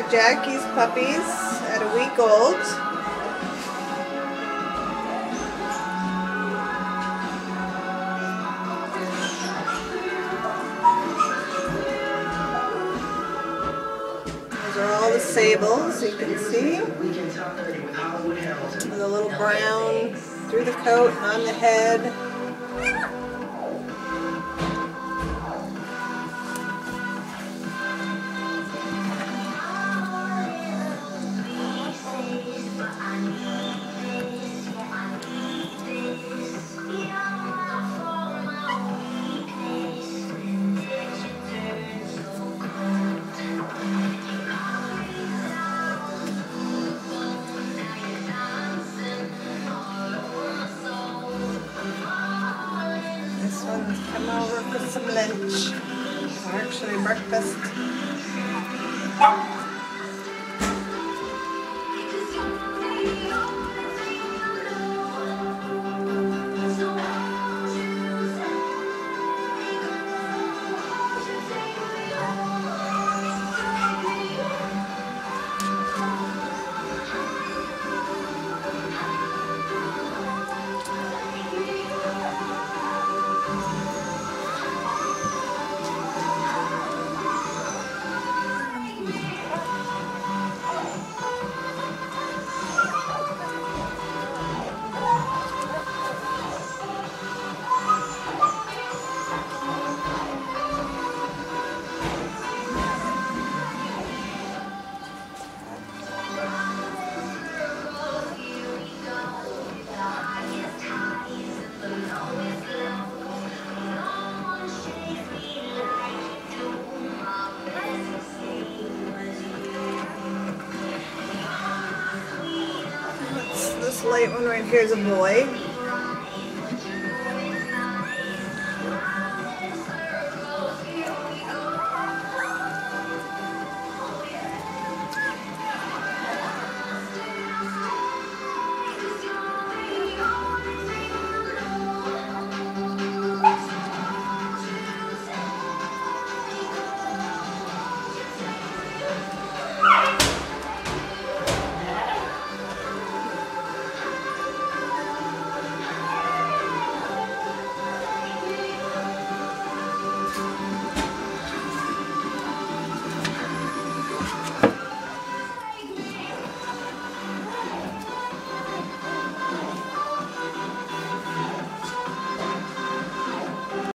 got Jackie's puppies at a week old. Those are all the sables, you can see. With a little brown through the coat and on the head. This one's come over for some lunch, or actually breakfast. This light one right here is a boy.